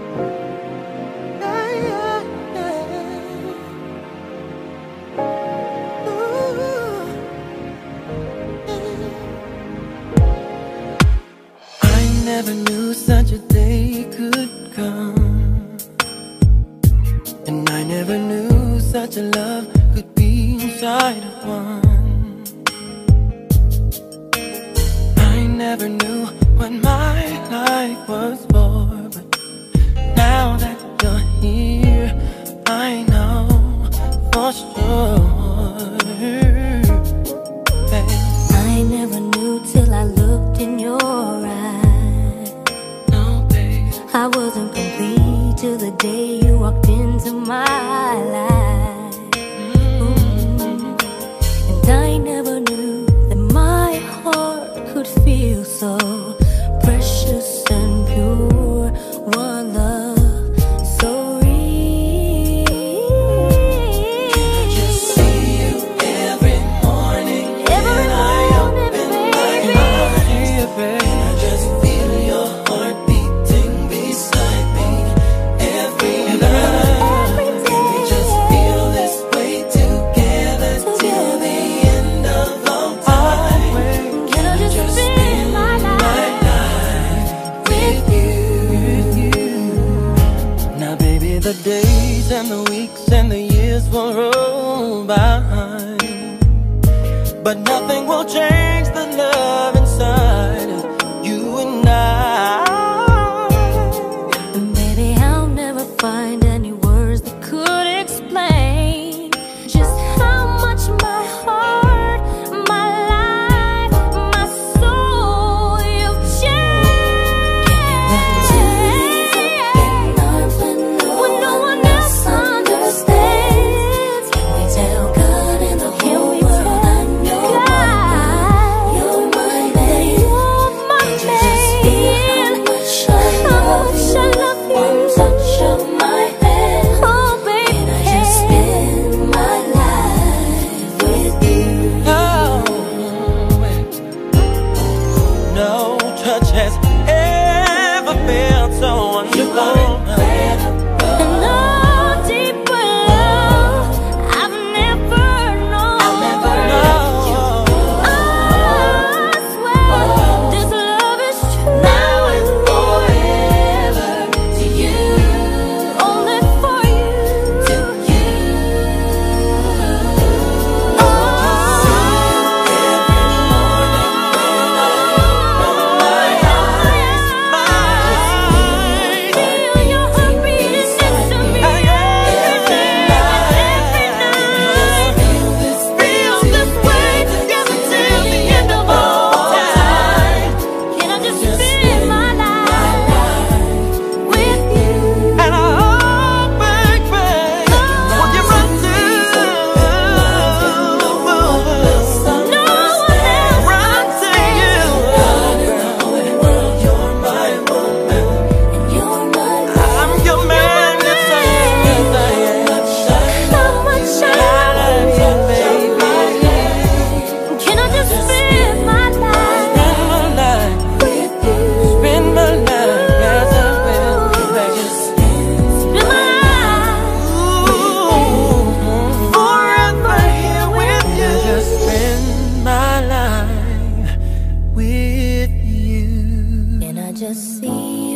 Never knew such a day could come, and I never knew such a love could be inside of one. I never knew what my life was for, but now that you're here, I know for sure. Hey. I never knew till I looked in your eyes. I wasn't complete till the day you walked into my life. And I never knew that my heart could feel so precious and pure. One love so real. Can I just see you every morning when I open my eyes? Can I just feel your heart beating beside me every night? Can we just feel this way together till the end of all time? Can I just spend my life with you? Now baby, the days and the weeks and the years will roll by, but nothing will change the love inside of you and I. And baby, I'll never find any words that could explain just how much my heart, my life, my soul, you've changed. When no one else understands, can we tell God and the whole world I know you're my man? You're my man. How much I love you. One touch of my hand. Oh baby, can I just spend my life with you? No touch has ever felt so wonderful. And no deeper love I've never known. I swear this love is true. Now and forever to you. Only for you. To you. Feel your heart beating next to me every night. Feel this way together till the end of all time. Can I just spend my life with you? And I hope, baby, when you run to No one else run to you. You're my woman. You're my I'm your man. Yes, I am. Yes, I am. how much I love you, baby. Can I just spend my life with you? Spend my life as I will. Just Spend my life forever here with you. Just spend my life with you. Can I just see